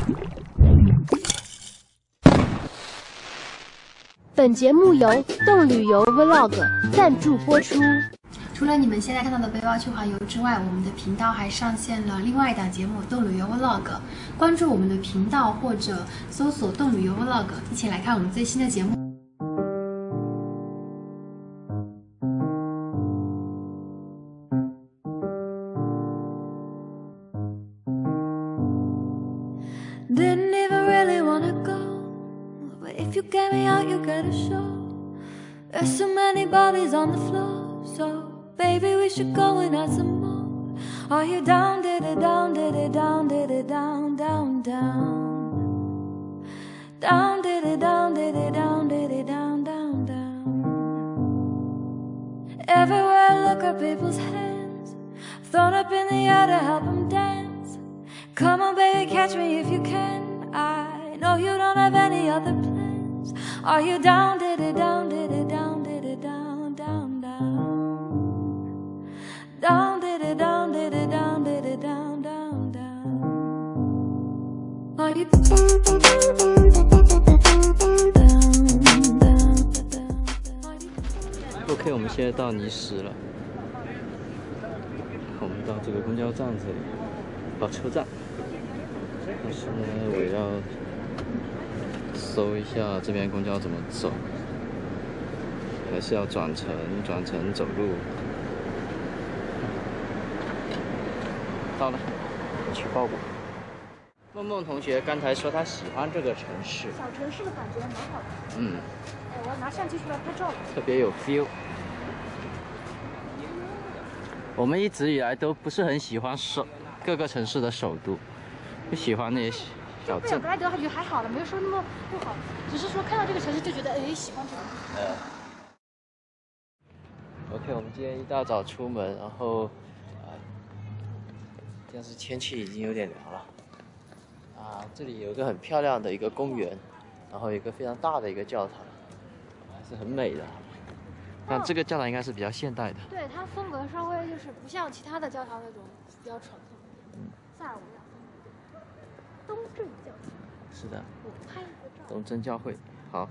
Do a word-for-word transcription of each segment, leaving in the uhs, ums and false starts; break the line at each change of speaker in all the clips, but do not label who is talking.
本节目由动旅游 Vlog 赞助播出。
除了你们现在看到的背包去环游之外，我们的频道还上线了另外一档节目《动旅游 Vlog》，关注我们的频道或者搜索“动旅游 Vlog”， 一起来看我们最新的节目。
Didn't even really wanna go, but if you get me out, you get a show. There's so many bodies on the floor, so baby, we should go and add some more. Are you down, did it down, did it down, did it down, down, down? Down, did it down, did it down, did it down, down, down. Everywhere I look are people's hands, thrown up in the air to help them dance. Come on, baby, catch me if you can. I know you don't have any other plans. Are you down, did it down, did it down, did it down, down, down? Down, did it down, did it down, did it down, down, down? Are you down, down, down?
OK， 我们现在到尼什了，我们到这个公交站这里，到车站。但是呢，我要搜一下这边公交怎么走，还是要转乘，转乘走路。到了，我去报吧。梦梦同学刚才说她喜欢这个城市，
小城市的感觉蛮好的。
嗯，
哎，我要拿相机出来拍照了。
特别有 feel。我们一直以来都不是很喜欢首各个城市的首都，不喜欢那些小镇。
贝尔格莱德还觉得还好了，没有说那么不好，只是说看到这个城市就觉得哎喜欢这个。
呃。OK， 我们今天一大早出门，然后啊、呃，但是天气已经有点凉了。啊，这里有一个很漂亮的一个公园，然后有一个非常大的一个教堂，还是很美的。但这个教堂应该是比较现代的。
对，它风格稍微就是不像其他的教堂那种比较传统。嗯。塞尔维亚东正教堂。
是的。
我拍一个照。
东正教会，好。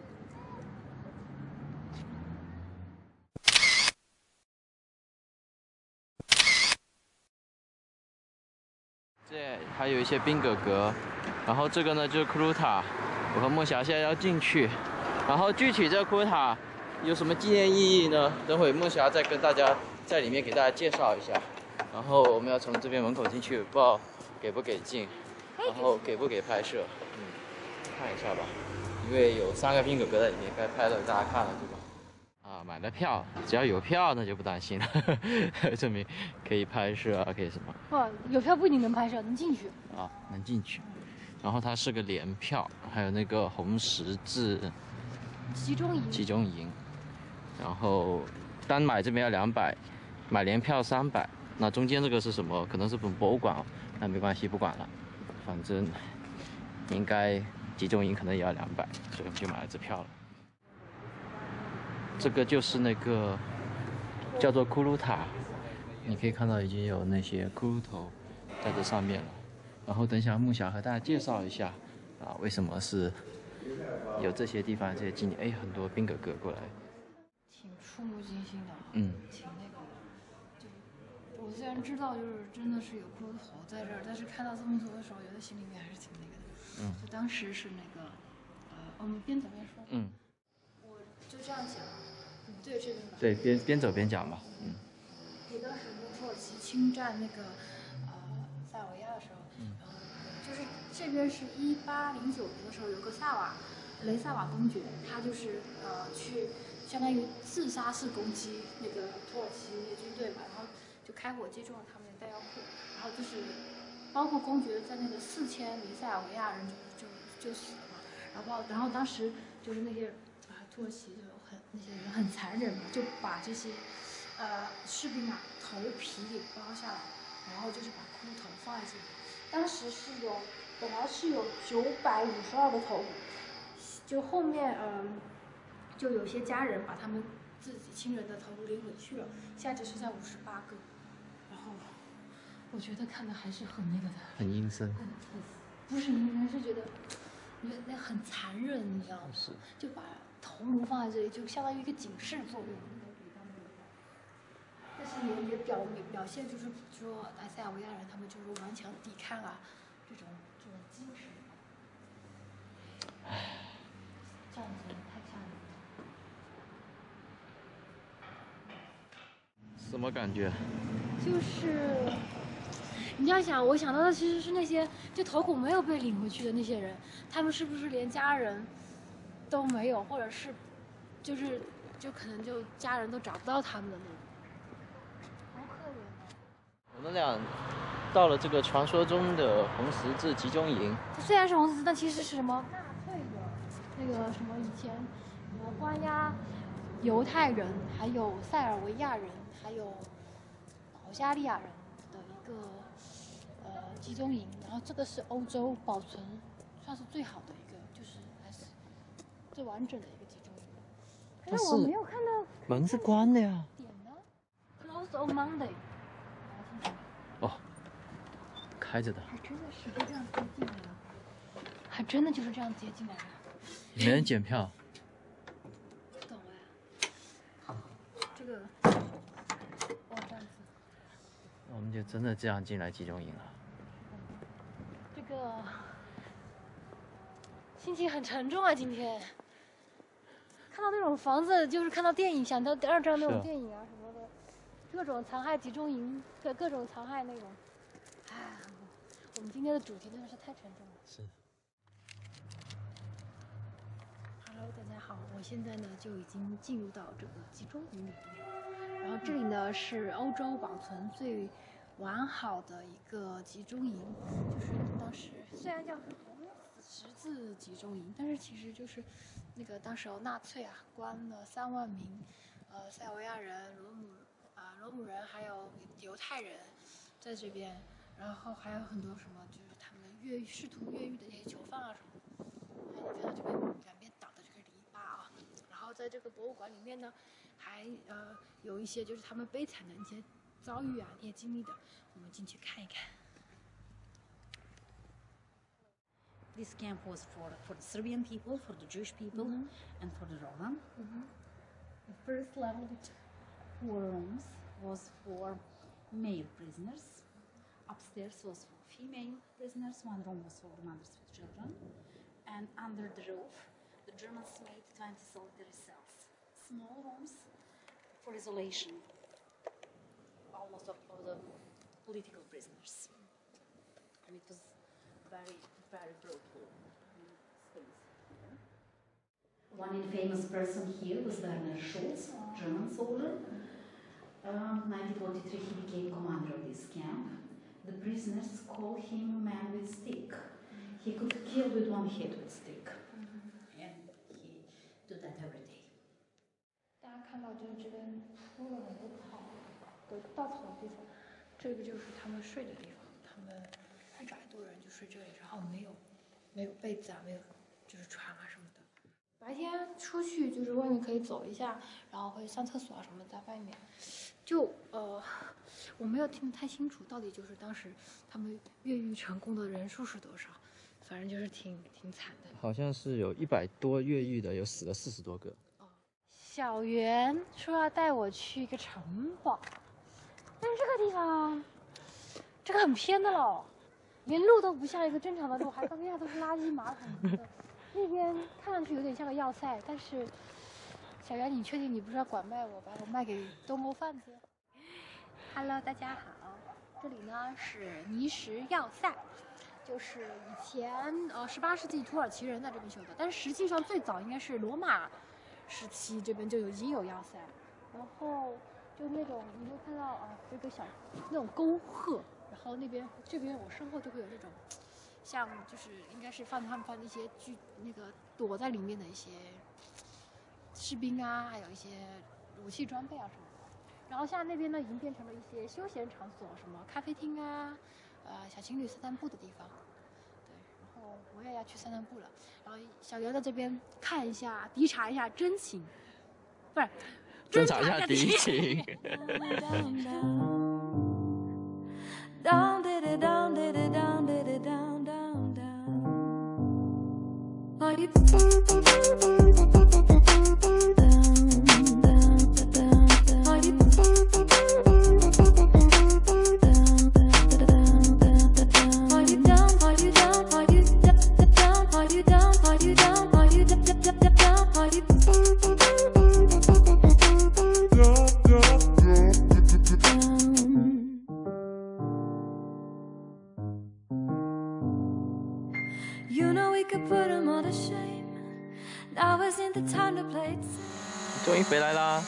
这还有一些宾格格，然后这个呢就是库鲁塔，我和莫霞现在要进去，然后具体这个库鲁塔有什么纪念意义呢？等会莫霞再跟大家在里面给大家介绍一下。然后我们要从这边门口进去，不知道给不给进，然后给不给拍摄，嗯，看一下吧，因为有三个宾格格在里面，该拍的大家看了对吧？啊，买了票，只要有票那就不担心了，证明可以拍摄啊，可以什么？
不，有票不一定能拍摄，能进去。
啊，能进去。然后它是个联票，还有那个红十字
集中营。
集中营。然后单买这边要两百，买联票三百。那中间这个是什么？可能是本博物馆哦，那没关系，不管了，反正应该集中营可能也要两百，所以我们就买了这票了。这个就是那个叫做骷髅塔，你可以看到已经有那些骷髅头在这上面了。然后等一下木霞和大家介绍一下啊，为什么是有这些地方这些纪念？哎，很多宾格格过来，
挺触目惊心的，
嗯，
挺那个。就我虽然知道就是真的是有骷髅头在这儿，但是看到这么多的时候，觉得心里面还是挺那个的。嗯，就当时是那个，呃，我们边走边说。嗯，我就这样讲。对这边吧。对，
边边走边讲吧。嗯。
我当时土耳其侵占那个呃塞尔维亚的时候，嗯，然后就是这边是一八零九年的时候，有个萨瓦雷萨瓦公爵，他就是呃去相当于自杀式攻击那个土耳其军队嘛，然后就开火击中了他们的弹药库，然后就是包括公爵在内的四千名塞尔维亚人就就就死了嘛，然后然后当时就是那些啊土耳其就很那些人很残忍嘛，就把这些呃士兵啊头皮给剥下来，然后就是把骷髅头放在这里。当时是有本来是有九百五十二个头骨，就后面嗯、呃、就有些家人把他们自己亲人的头骨领回去了，现在只剩下五十八个。然后我觉得看的还是很那个的，
很阴森。
嗯，不是阴森， 是觉得，觉得那很残忍，你知道吗？
是。
就把头颅放在这里，就相当于一个警示作用。但是也也表表现就是说，埃塞俄比亚人他们就是顽强抵抗啊，这种这种精神。唉，这样子太吓人了。
什么感觉？
就是，你这样想，我想到的其实是那些就头骨没有被领回去的那些人，他们是不是连家人都没有，或者是，就是就可能就家人都找不到他们的那种。
我们俩到了这个传说中的红十字集中营。
它虽然是红十字，但其实是什么纳粹的那个什么以前呃关押犹太人，还有塞尔维亚人，还有保加利亚人的一个呃集中营。然后这个是欧洲保存算是最好的一个，就是还是最完整的一个集中营。可是我没有看到
门是关的呀。
点呢 ？Closed on Monday。
哦，开着的。
还真的是就这样接进来了，还真的就是这样接进来了。
没人检票。
不懂哎。好，这个，哦这样子。
我们就真的这样进来集中营了。
这个心情很沉重啊，今天。看到那种房子，就是看到电影，想到二战那种电影啊什么的。各种残害集中营，各各种残害那种，哎，我们今天的主题真的是太沉重了。
是。
Hello， 大家好，我现在呢就已经进入到这个集中营里面，然后这里呢是欧洲保存最完好的一个集中营，就是当时虽然叫红十字集中营，但是其实就是那个当时候纳粹啊关了三万名，呃塞尔维亚人、罗姆。啊，罗姆人还有犹太人在这边，然后还有很多什么，就是他们越狱试图越狱的那些囚犯啊什么的。还有你看到这边两边挡的这个篱笆啊，然后在这个博物馆里面呢，还呃有一些就是他们悲惨的一些遭遇啊，那些经历的，我们进去看一看。
This camp was for for the Serbian people, for the Jewish people, mm-hmm. and for the Roma.
Mm-hmm. The first level.
Four rooms was for male prisoners. Upstairs was for female prisoners. One room was for the mothers with children. And under the roof, the Germans made twenty solitary cells. Small rooms for isolation, almost of, of the political prisoners. And it was very, very brutal space. One infamous person here was Werner Schulz, German soldier. Um, nineteen forty-three, he became commander of this camp. The prisoners call him man with stick. He could kill with one hit with stick, and he did that every day.
大家看到就是这边铺了很多草的稻草的地方，这个就是他们睡的地方。他们一百多人就睡这里，然后没有没有被子啊，没有就是床啊什么的。白天出去就是外面可以走一下，然后会上厕所啊什么在外面。就呃，我没有听得太清楚，到底就是当时他们越狱成功的人数是多少，反正就是挺挺惨的。
好像是有一百多越狱的，有死了四十多个。
哦，小袁说要带我去一个城堡，但是这个地方，这个很偏的喽，连路都不像一个正常的路，还旁边都是垃圾马桶的。那边看上去有点像个要塞，但是小袁，你确定你不是要拐卖我，把我卖给东欧贩子 ？Hello， 大家好，这里呢是尼什要塞，就是以前呃十八世纪土耳其人在这边修的，但是实际上最早应该是罗马时期这边就已经有要塞，然后就那种你会看到啊这个小那种沟壑，然后那边这边我身后就会有那种。像就是应该是放他们放一些剧那个躲在里面的一些士兵啊，还有一些武器装备啊什么的。然后像那边呢，已经变成了一些休闲场所，什么咖啡厅啊，呃，小情侣散散步的地方。对，然后我也要去散散步了。然后小刘在这边看一下，偵查一下真情，不是
侦查一下敌情。
Down, did it, down, did it, down, did it, down, down, down. You know we could put them all to shame. Now isn't the time to play it safe.
终于回来啦！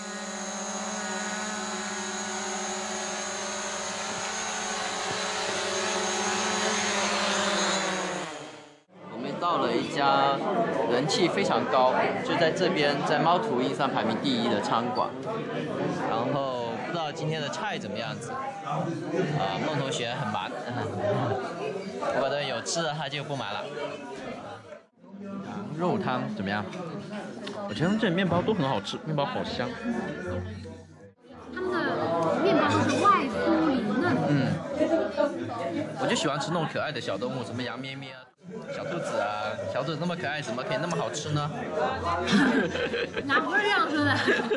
我们到了一家人气非常高，就在这边，在猫头鹰上排名第一的餐馆。然后不知道今天的菜怎么样子？啊，孟同学很忙，如果都有吃的他就不忙了。肉汤怎么样？我觉得这里面包都很好吃，面包好香。
他们的面包都是外酥里嫩。
嗯，我就喜欢吃那种可爱的小动物，什么羊咩咩、小兔子啊，小兔子那么可爱，怎么可以那么好吃呢？
哪不是这样说的？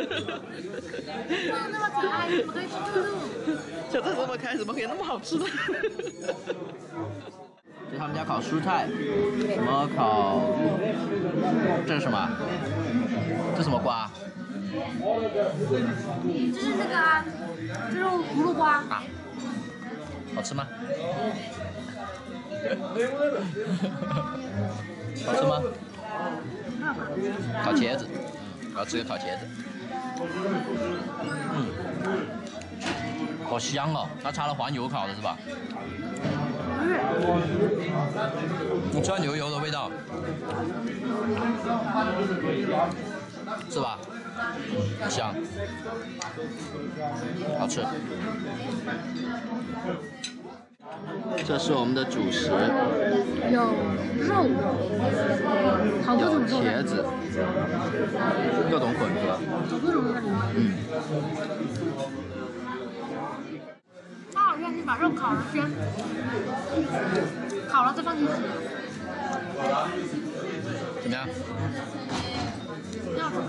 那么可爱，怎么可以吃兔兔？
小兔子那么可爱，怎么可以那么好吃呢？这他们家烤蔬菜，什么烤？这是什么？这什么瓜？
这是那个啊，这是葫芦瓜。
啊，好吃吗？好吃吗？烤茄子，我要吃个烤茄子。嗯，好香哦！它插了黄油烤的是吧？你吃到牛油的味道，是吧？香，好吃。这是我们的主食，
有肉，好多
有
种肉，
茄子，各种混合。
好多种肉在里面。
嗯，
它好像是把肉烤了先，烤了再放进去。
怎么样？
要香，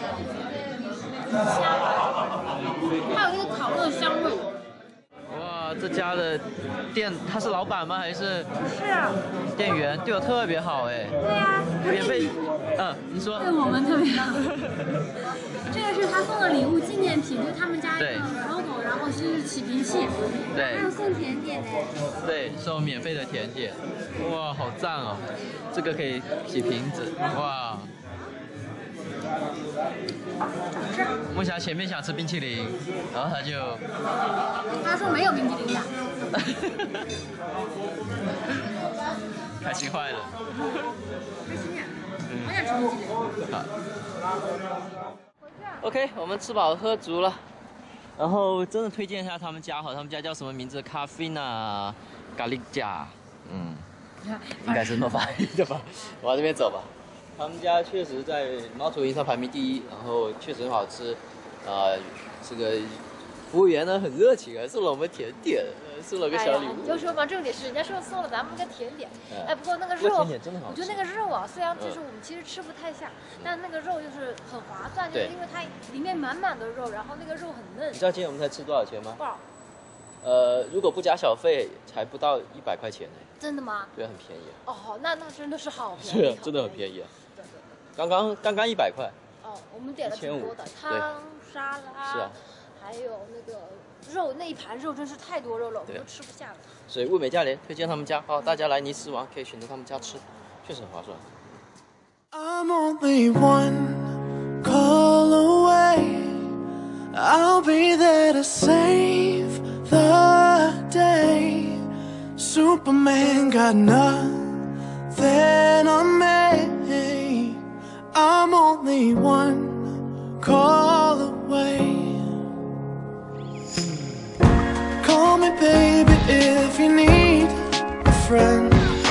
还有那个烤肉的香味。
哇，这家的店他是老板吗？还是
是啊，
店员？对我特别好哎。
对呀、
免费，嗯，你说。
对我们特别好。这个是他送的礼物纪念品，就是他们家一个 logo， 然后是起瓶器，
对
还有送甜点呢。
对，送免费的甜点，哇，好赞哦！这个可以洗瓶子，哇。梦霞前面想吃冰淇淋，然后他就，
他说没有冰淇淋的。
开心坏了。
开心呀！我想吃冰淇淋。
好。OK， 我们吃饱喝足了，然后真的推荐一下他们家哈，他们家叫什么名字？咖啡呢？咖喱家，嗯，应该是那么发音的吧？往这边走吧。他们家确实在猫头鹰上排名第一，然后确实很好吃，啊、呃，这个服务员呢很热情啊，送了我们甜点，送了个小礼物。
哎、你就说嘛，重点是人家说送了咱们个甜点，
哎、
哎，不过那个
不过
肉，
甜点真的好吃
我觉得那个肉啊，虽然就是
嗯
我们其实吃不太下，嗯、但那个肉就是很划算，就
对
是因为它里面满满的肉，然后那个肉很嫩。
你知道今天我们才吃多少钱吗？
多少？
呃，如果不加小费，才不到一百块钱呢。
真的吗？
对，很便宜。
哦，那那真的是好便宜。
是啊，真的很便宜啊。刚刚刚刚一百块。
哦，我们点了挺多的汤、沙拉，
是啊，
还有那个肉，那一盘肉真是太多肉了，我们都吃不下了。
所以物美价廉，推荐他们家。好，大家来尼斯玩可以选择他们家吃，确实很划算。
I'm only one call away. I'll be there to save the day. Superman got nothing on me. I'm only one call away. Call me baby if you need a friend.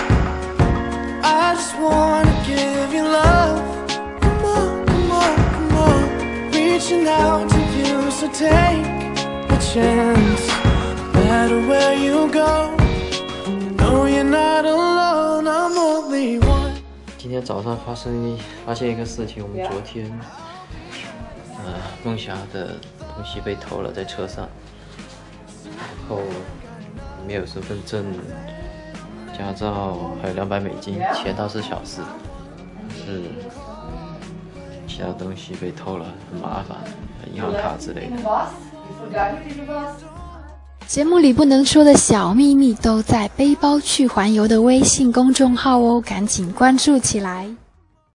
I just wanna give you love. Come on, come on, come on. Reaching out to you, so take a chance. No matter where you go, you know you're not alone. I'm only one.
今天早上发生发现一个事情，我们昨天，呃，梦霞的东西被偷了，在车上，然后没有身份证、驾照，还有两百美金，钱倒是小事，但是其他东西被偷了，很麻烦，银行卡之类的。
节目里不能说的小秘密都在背包去环游的微信公众号哦，赶紧关注起来。